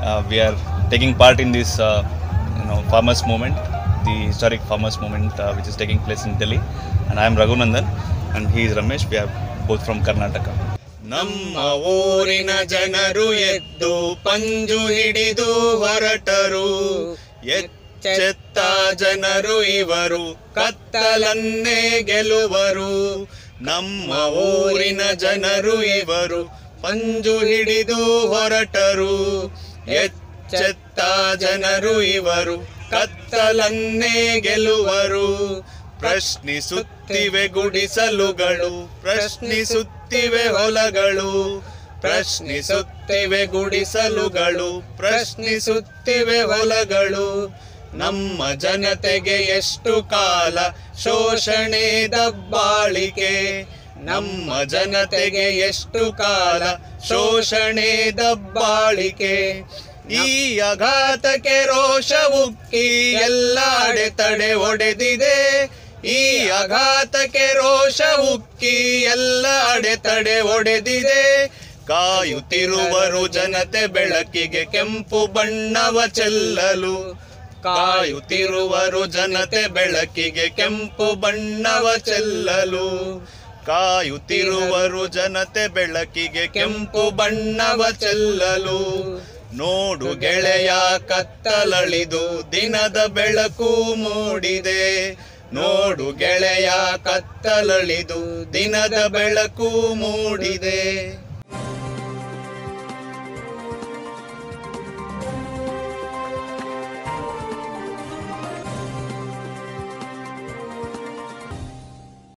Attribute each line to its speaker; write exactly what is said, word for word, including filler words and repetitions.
Speaker 1: uh, we are taking part in this uh, you know farmers movement, the historic farmers movement uh, which is taking place in Delhi. And I am Raghunandan and he is Ramesh. We are both from Karnataka.
Speaker 2: ನಮ್ಮ ಊರಿನ ಜನರು ಎದ್ದು ಪಂಜು ಹಿಡಿದು ಹೊರಟರು, ಎಚ್ಚೆತ್ತ ಜನರು ಇವರು ಕತ್ತಲನ್ನೇ ಗೆಲುವರು. ನಮ್ಮ ಊರಿನ ಜನರು ಇವರು ಪಂಜು ಹಿಡಿದು ಹೊರಟರು, ಎಚ್ಚೆತ್ತ ಜನರು ಇವರು ಕತ್ತಲನ್ನೇ ಗೆಲುವರು. ಪ್ರಶ್ನಿಸುತ್ತಿವೆ ಗುಡಿಸಲುಗಳು, ಪ್ರಶ್ನಿಸುತ್ತಿವೆ ಹೊಲಗಳು, ಪ್ರಶ್ನಿಸುತ್ತಿವೆ ಗುಡಿಸಲುಗಳು, ಪ್ರಶ್ನಿಸುತ್ತಿವೆ ಹೊಲಗಳು. ನಮ್ಮ ಜನತೆಗೆ ಎಷ್ಟು ಕಾಲ ಶೋಷಣೆ ದಬ್ಬಾಳಿಕೆ, ನಮ್ಮ ಜನತೆಗೆ ಎಷ್ಟು ಕಾಲ ಶೋಷಣೆ ದಬ್ಬಾಳಿಕೆ. ಈ ಆಘಾತಕ್ಕೆ ರೋಷ ಉಕ್ಕಿ ಎಲ್ಲ ಅಡೆತಡೆ ಒಡೆದಿದೆ, ಈ ಆಘಾತಕ್ಕೆ ರೋಷ ಉಕ್ಕಿ ಎಲ್ಲ ಅಡೆತಡೆ ಒಡೆದಿದೆ. ಕಾಯುತ್ತಿರುವರು ಜನತೆ ಬೆಳಕಿಗೆ ಕೆಂಪು ಬಣ್ಣವ ಚೆಲ್ಲಲು, ಕಾಯುತ್ತಿರುವರು ಜನತೆ ಬೆಳಕಿಗೆ ಕೆಂಪು ಬಣ್ಣವ ಚೆಲ್ಲಲು, ಕಾಯುತ್ತಿರುವರು ಜನತೆ ಬೆಳಕಿಗೆ ಕೆಂಪು ಬಣ್ಣವ ಚೆಲ್ಲಲು. ನೋಡು ಗೆಳೆಯ ಕತ್ತಲಳಿದು ದಿನದ ಬೆಳಕು ಮೂಡಿದೆ, ನೋಡು ಗೆಳೆಯ ಕತ್ತಲಳಿದು ದಿನದ ಬೆಳಕು ಮೂಡಿದೆ.